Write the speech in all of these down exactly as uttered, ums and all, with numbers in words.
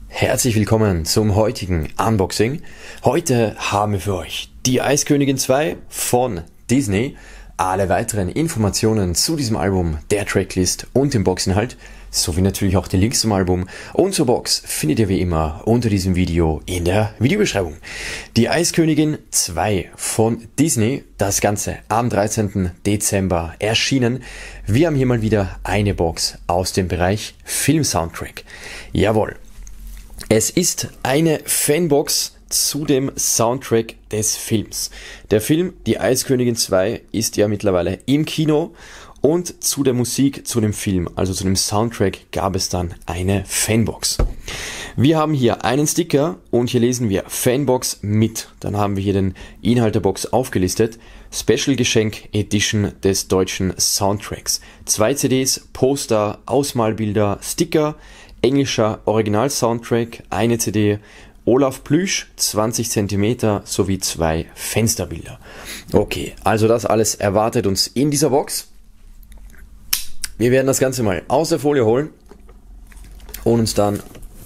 Herzlich willkommen zum heutigen Unboxing. Heute haben wir für euch die Eiskönigin zwei von Disney. Alle weiteren Informationen zu diesem Album, der Tracklist und dem Boxinhalt, sowie natürlich auch die Links zum Album und zur Box findet ihr wie immer unter diesem Video in der Videobeschreibung. Die Eiskönigin zwei von Disney, das Ganze am dreizehnten Dezember erschienen. Wir haben hier mal wieder eine Box aus dem Bereich Film-Soundtrack. Jawohl. Es ist eine Fanbox zu dem Soundtrack des Films. Der Film Die Eiskönigin zwei ist ja mittlerweile im Kino und zu der Musik zu dem Film, also zu dem Soundtrack, gab es dann eine Fanbox. Wir haben hier einen Sticker und hier lesen wir Fanbox mit. Dann haben wir hier den Inhalt der Box aufgelistet. Special Geschenk Edition des deutschen Soundtracks. Zwei C Ds, Poster, Ausmalbilder, Sticker, englischer Original-Soundtrack, eine C D, Olaf Plüsch, zwanzig Zentimeter sowie zwei Fensterbilder. Okay, also das alles erwartet uns in dieser Box. Wir werden das Ganze mal aus der Folie holen und uns dann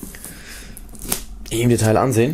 im Detail ansehen.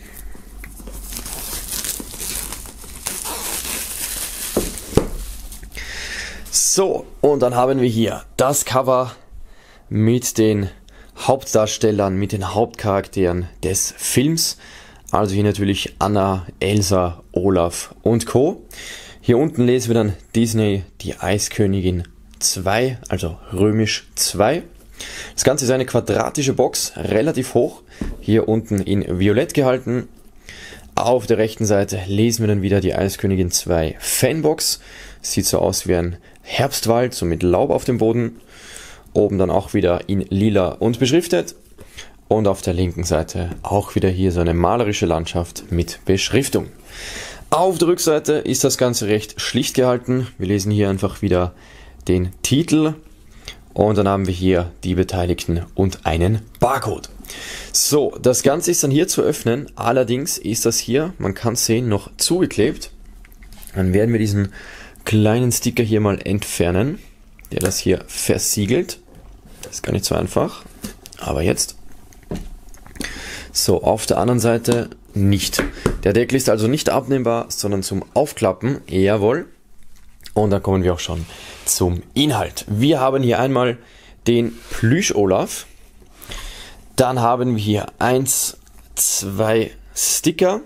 So, und dann haben wir hier das Cover mit den Hauptdarstellern, mit den Hauptcharakteren des Films. Also hier natürlich Anna, Elsa, Olaf und Co. Hier unten lesen wir dann Disney, die Eiskönigin zwei, also römisch zwei. Das Ganze ist eine quadratische Box, relativ hoch. Hier unten in Violett gehalten. Auf der rechten Seite lesen wir dann wieder die Eiskönigin zwei Fanbox. Sieht so aus wie ein Herbstwald, so mit Laub auf dem Boden. Oben dann auch wieder in lila und beschriftet. Und auf der linken Seite auch wieder hier so eine malerische Landschaft mit Beschriftung. Auf der Rückseite ist das Ganze recht schlicht gehalten. Wir lesen hier einfach wieder den Titel. Und dann haben wir hier die Beteiligten und einen Barcode. So, das Ganze ist dann hier zu öffnen. Allerdings ist das hier, man kann es sehen, noch zugeklebt. Dann werden wir diesen kleinen Sticker hier mal entfernen, der das hier versiegelt. Das ist gar nicht so einfach, aber jetzt. So, auf der anderen Seite nicht. Der Deckel ist also nicht abnehmbar, sondern zum Aufklappen, jawohl. Und dann kommen wir auch schon zum Inhalt. Wir haben hier einmal den Plüsch-Olaf. Dann haben wir hier eins, zwei Sticker.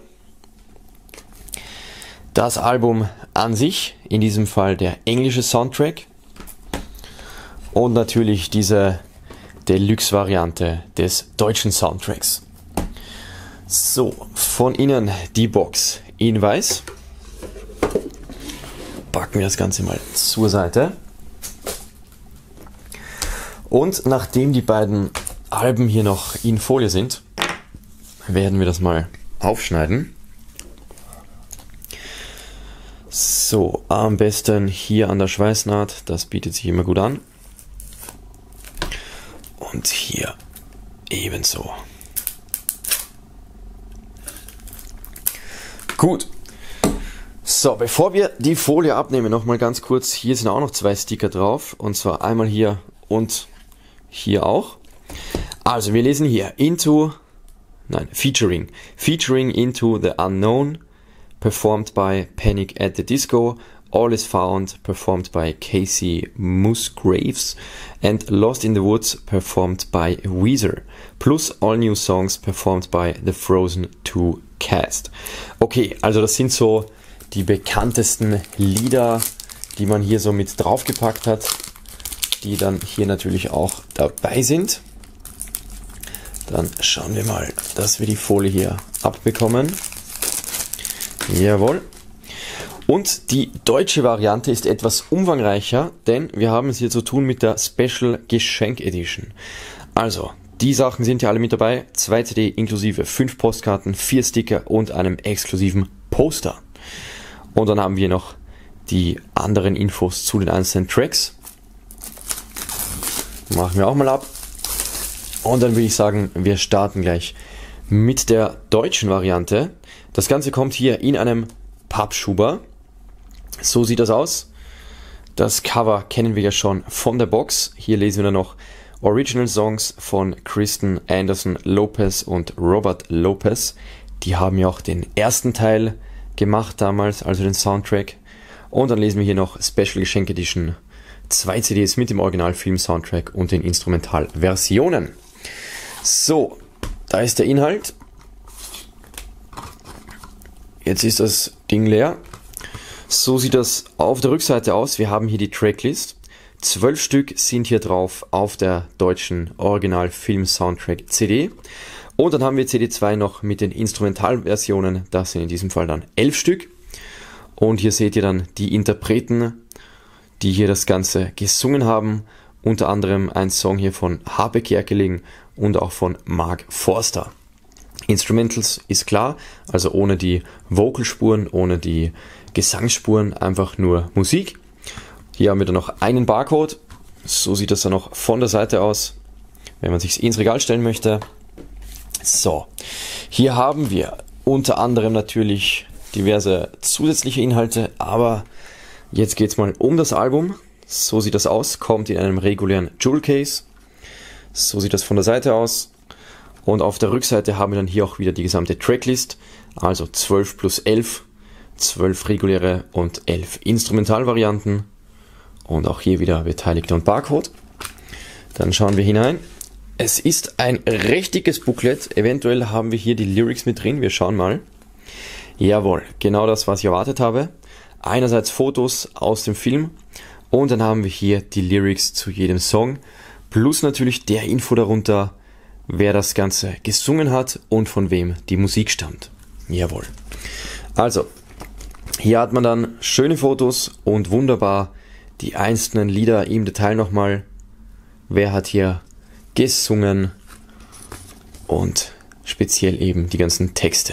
Das Album an sich, in diesem Fall der englische Soundtrack. Und natürlich diese Deluxe-Variante des deutschen Soundtracks. So, von innen die Box in weiß. Packen wir das Ganze mal zur Seite. Und nachdem die beiden Alben hier noch in Folie sind, werden wir das mal aufschneiden. So, am besten hier an der Schweißnaht, das bietet sich immer gut an. Und hier ebenso. Gut. So, bevor wir die Folie abnehmen, nochmal ganz kurz, hier sind auch noch zwei Sticker drauf. Und zwar einmal hier und hier auch. Also wir lesen hier Into, nein, Featuring. Featuring Into the Unknown, performed by Panic at the Disco. All is Found, performed by Casey Musgraves, and Lost in the Woods, performed by Weezer, plus all new songs performed by the Frozen two cast. Okay, also das sind so die bekanntesten Lieder, die man hier so mit draufgepackt hat, die dann hier natürlich auch dabei sind. Dann schauen wir mal, dass wir die Folie hier abbekommen. Jawohl. Und die deutsche Variante ist etwas umfangreicher, denn wir haben es hier zu tun mit der Special Geschenk Edition. Also, die Sachen sind ja alle mit dabei. zwei C D inklusive fünf Postkarten, vier Sticker und einem exklusiven Poster. Und dann haben wir noch die anderen Infos zu den einzelnen Tracks. Machen wir auch mal ab. Und dann würde ich sagen, wir starten gleich mit der deutschen Variante. Das Ganze kommt hier in einem Pappschuber. So sieht das aus. Das Cover kennen wir ja schon von der Box. Hier lesen wir dann noch Original Songs von Kristen Anderson Lopez und Robert Lopez. Die haben ja auch den ersten Teil gemacht damals, also den Soundtrack. Und dann lesen wir hier noch Special Geschenk Edition, zwei C Ds mit dem Originalfilm-Soundtrack und den Instrumentalversionen. So, da ist der Inhalt. Jetzt ist das Ding leer. So sieht das auf der Rückseite aus. Wir haben hier die Tracklist. Zwölf Stück sind hier drauf auf der deutschen Original-Film-Soundtrack-C D. Und dann haben wir C D zwei noch mit den Instrumentalversionen. Das sind in diesem Fall dann elf Stück. Und hier seht ihr dann die Interpreten, die hier das Ganze gesungen haben. Unter anderem ein Song hier von Harpe Kerkeling und auch von Mark Forster. Instrumentals ist klar, also ohne die Vocalspuren, ohne die Gesangsspuren, einfach nur Musik. Hier haben wir dann noch einen Barcode. So sieht das dann noch von der Seite aus, wenn man sich ins Regal stellen möchte. So, hier haben wir unter anderem natürlich diverse zusätzliche Inhalte, aber jetzt geht es mal um das Album. So sieht das aus, kommt in einem regulären Jewel Case. So sieht das von der Seite aus. Und auf der Rückseite haben wir dann hier auch wieder die gesamte Tracklist, also zwölf plus elf, zwölf reguläre und elf Instrumentalvarianten. Und auch hier wieder Beteiligte und Barcode. Dann schauen wir hinein. Es ist ein recht dickes Booklet. Eventuell haben wir hier die Lyrics mit drin. Wir schauen mal. Jawohl, genau das, was ich erwartet habe. Einerseits Fotos aus dem Film und dann haben wir hier die Lyrics zu jedem Song. Plus natürlich der Info darunter, wer das Ganze gesungen hat und von wem die Musik stammt. Jawohl. Also, hier hat man dann schöne Fotos und wunderbar die einzelnen Lieder im Detail nochmal. Wer hat hier gesungen und speziell eben die ganzen Texte.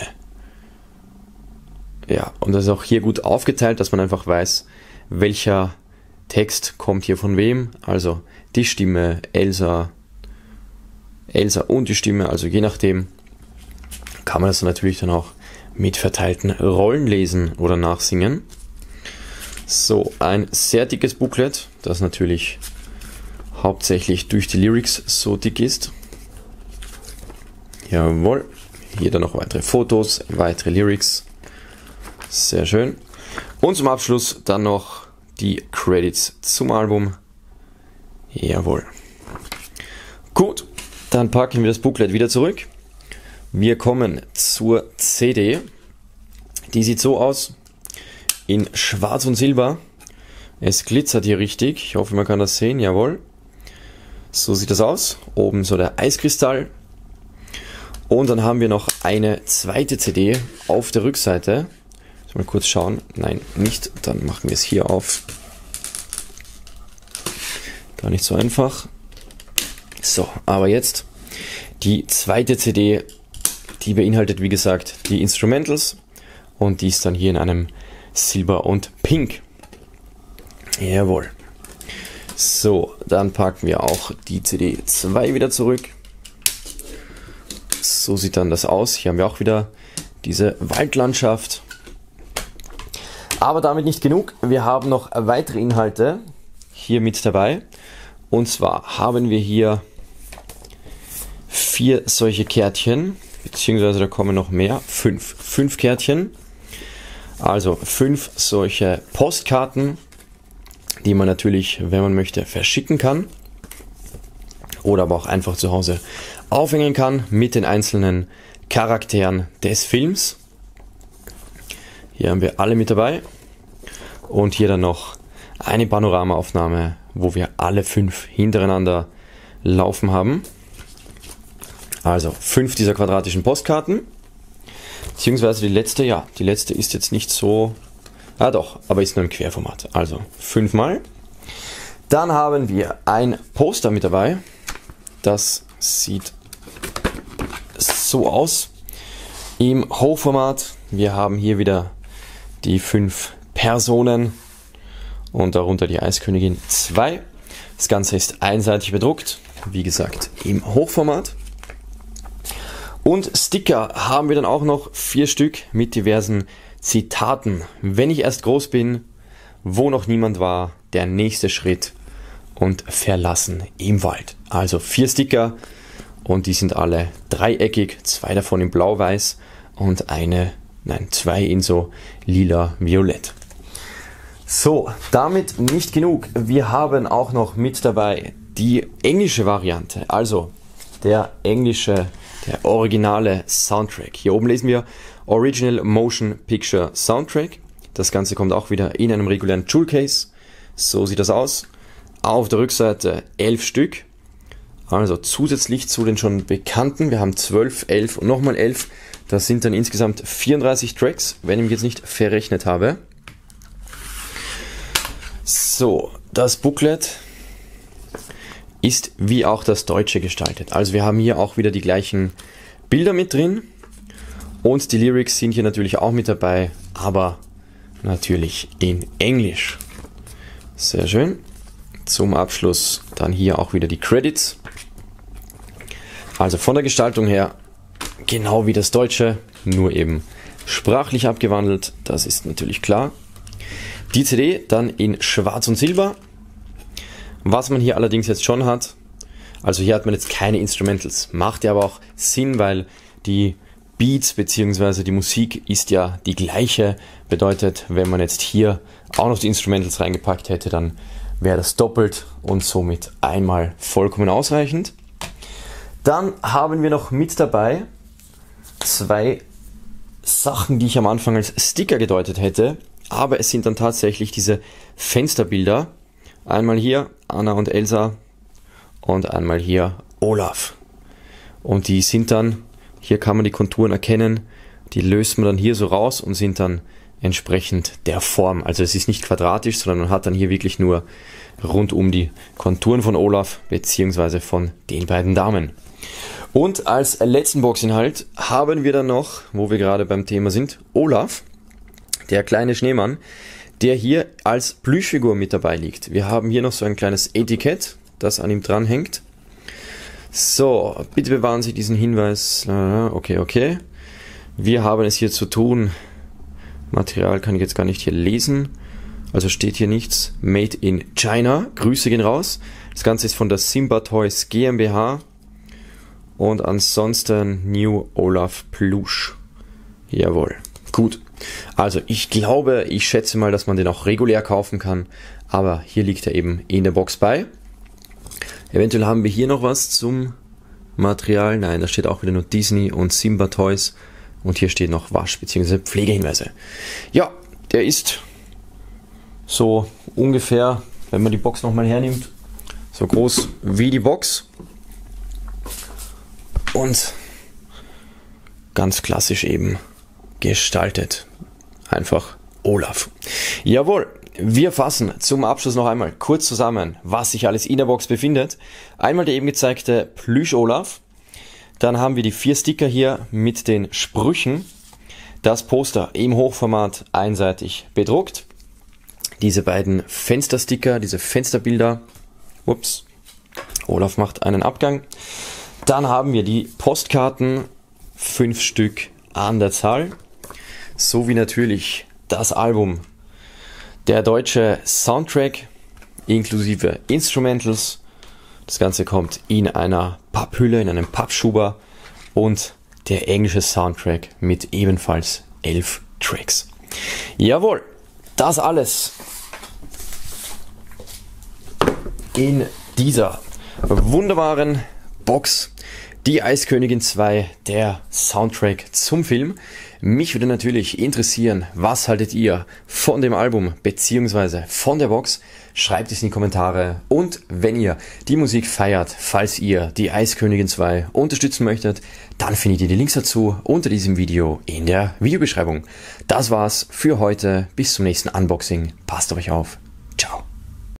Ja, und das ist auch hier gut aufgeteilt, dass man einfach weiß, welcher Text kommt hier von wem. Also die Stimme, Elsa, Elsa und die Stimme, also je nachdem kann man das natürlich dann auch mit verteilten Rollen lesen oder nachsingen. So, ein sehr dickes Booklet, das natürlich hauptsächlich durch die Lyrics so dick ist. Jawohl, hier dann noch weitere Fotos, weitere Lyrics. Sehr schön. Und zum Abschluss dann noch die Credits zum Album. Jawohl. Gut, dann packen wir das Booklet wieder zurück. Wir kommen zur C D. Die sieht so aus. In Schwarz und Silber. Es glitzert hier richtig. Ich hoffe, man kann das sehen. Jawohl. So sieht das aus. Oben so der Eiskristall. Und dann haben wir noch eine zweite C D auf der Rückseite. Mal kurz schauen. Nein, nicht. Dann machen wir es hier auf. Gar nicht so einfach. So, aber jetzt die zweite C D. Die beinhaltet, wie gesagt, die Instrumentals. Und die ist dann hier in einem Silber und Pink. Jawohl. So, dann packen wir auch die C D zwei wieder zurück. So sieht dann das aus. Hier haben wir auch wieder diese Waldlandschaft. Aber damit nicht genug. Wir haben noch weitere Inhalte hier mit dabei. Und zwar haben wir hier vier solche Kärtchen. Beziehungsweise da kommen noch mehr. Fünf. Fünf Kärtchen. Also fünf solche Postkarten, die man natürlich, wenn man möchte, verschicken kann. Oder aber auch einfach zu Hause aufhängen kann mit den einzelnen Charakteren des Films. Hier haben wir alle mit dabei. Und hier dann noch eine Panoramaaufnahme, wo wir alle fünf hintereinander laufen haben. Also fünf dieser quadratischen Postkarten. Beziehungsweise die letzte, ja, die letzte ist jetzt nicht so... Ah doch, aber ist nur im Querformat. Also fünfmal. Dann haben wir ein Poster mit dabei. Das sieht so aus. Im Hochformat. Wir haben hier wieder die fünf Personen und darunter die Eiskönigin zwei. Das Ganze ist einseitig bedruckt. Wie gesagt, im Hochformat. Und Sticker haben wir dann auch noch vier Stück mit diversen Zitaten. Wenn ich erst groß bin, wo noch niemand war, der nächste Schritt und Verlassen im Wald. Also vier Sticker und die sind alle dreieckig, zwei davon in blau-weiß und eine, nein, zwei in so lila-violett. So, damit nicht genug. Wir haben auch noch mit dabei die englische Variante, also der englische, der originale Soundtrack. Hier oben lesen wir Original Motion Picture Soundtrack. Das Ganze kommt auch wieder in einem regulären Jewel Case. So sieht das aus. Auf der Rückseite elf Stück. Also zusätzlich zu den schon bekannten. Wir haben zwölf, elf und nochmal elf. Das sind dann insgesamt vierunddreißig Tracks, wenn ich mich jetzt nicht verrechnet habe. So, das Booklet ist wie auch das deutsche gestaltet. Also wir haben hier auch wieder die gleichen Bilder mit drin und die Lyrics sind hier natürlich auch mit dabei, aber natürlich in Englisch. Sehr schön. Zum Abschluss dann hier auch wieder die Credits. Also von der Gestaltung her genau wie das deutsche, nur eben sprachlich abgewandelt, das ist natürlich klar. Die C D dann in Schwarz und Silber. Was man hier allerdings jetzt schon hat, also hier hat man jetzt keine Instrumentals, macht ja aber auch Sinn, weil die Beats bzw. die Musik ist ja die gleiche, bedeutet, wenn man jetzt hier auch noch die Instrumentals reingepackt hätte, dann wäre das doppelt und somit einmal vollkommen ausreichend. Dann haben wir noch mit dabei zwei Sachen, die ich am Anfang als Sticker gedeutet hätte, aber es sind dann tatsächlich diese Fensterbilder. Einmal hier Anna und Elsa und einmal hier Olaf. Und die sind dann, hier kann man die Konturen erkennen, die löst man dann hier so raus und sind dann entsprechend der Form. Also es ist nicht quadratisch, sondern man hat dann hier wirklich nur rund um die Konturen von Olaf bzw. von den beiden Damen. Und als letzten Boxinhalt haben wir dann noch, wo wir gerade beim Thema sind, Olaf, der kleine Schneemann, der hier als Plüschfigur mit dabei liegt. Wir haben hier noch so ein kleines Etikett, das an ihm dran hängt. So, bitte bewahren Sie diesen Hinweis. Okay, okay. Wir haben es hier zu tun. Material kann ich jetzt gar nicht hier lesen. Also steht hier nichts. Made in China. Grüße gehen raus. Das Ganze ist von der Simba Toys GmbH. Und ansonsten New Olaf Plush. Jawohl. Gut. Also ich glaube, ich schätze mal, dass man den auch regulär kaufen kann. Aber hier liegt er eben in der Box bei. Eventuell haben wir hier noch was zum Material. Nein, da steht auch wieder nur Disney und Simba Toys. Und hier steht noch Wasch- bzw. Pflegehinweise. Ja, der ist so ungefähr, wenn man die Box nochmal hernimmt, so groß wie die Box. Und ganz klassisch eben gestaltet. Einfach Olaf. Jawohl, wir fassen zum Abschluss noch einmal kurz zusammen, was sich alles in der Box befindet. Einmal der eben gezeigte Plüsch-Olaf. Dann haben wir die vier Sticker hier mit den Sprüchen. Das Poster im Hochformat einseitig bedruckt. Diese beiden Fenstersticker, diese Fensterbilder. Ups, Olaf macht einen Abgang. Dann haben wir die Postkarten, fünf Stück an der Zahl. Sowie natürlich das Album. Der deutsche Soundtrack inklusive Instrumentals. Das Ganze kommt in einer Papphülle, in einem Pappschuber und der englische Soundtrack mit ebenfalls elf Tracks. Jawohl, das alles in dieser wunderbaren Box. Die Eiskönigin zwei, der Soundtrack zum Film. Mich würde natürlich interessieren, was haltet ihr von dem Album bzw. von der Box? Schreibt es in die Kommentare. Und wenn ihr die Musik feiert, falls ihr die Eiskönigin zwei unterstützen möchtet, dann findet ihr die Links dazu unter diesem Video in der Videobeschreibung. Das war's für heute. Bis zum nächsten Unboxing. Passt auf euch auf. Ciao.